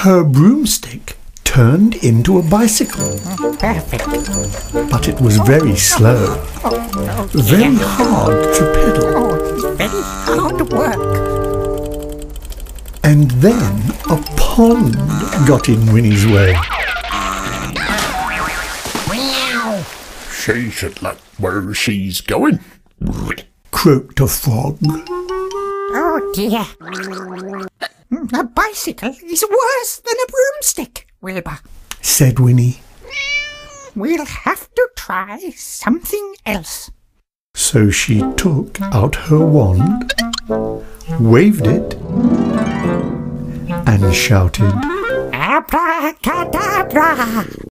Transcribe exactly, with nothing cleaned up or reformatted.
Her broomstick turned into a bicycle. Perfect. But it was very slow, very hard to pedal. Oh, very hard work. And then a pond got in Winnie's way. She should look where she's going, croaked a frog. Oh dear. A bicycle is worse than a broomstick, Wilbur, said Winnie. We'll have to try something else. So she took out her wand, waved it, and shouted, Abracadabra!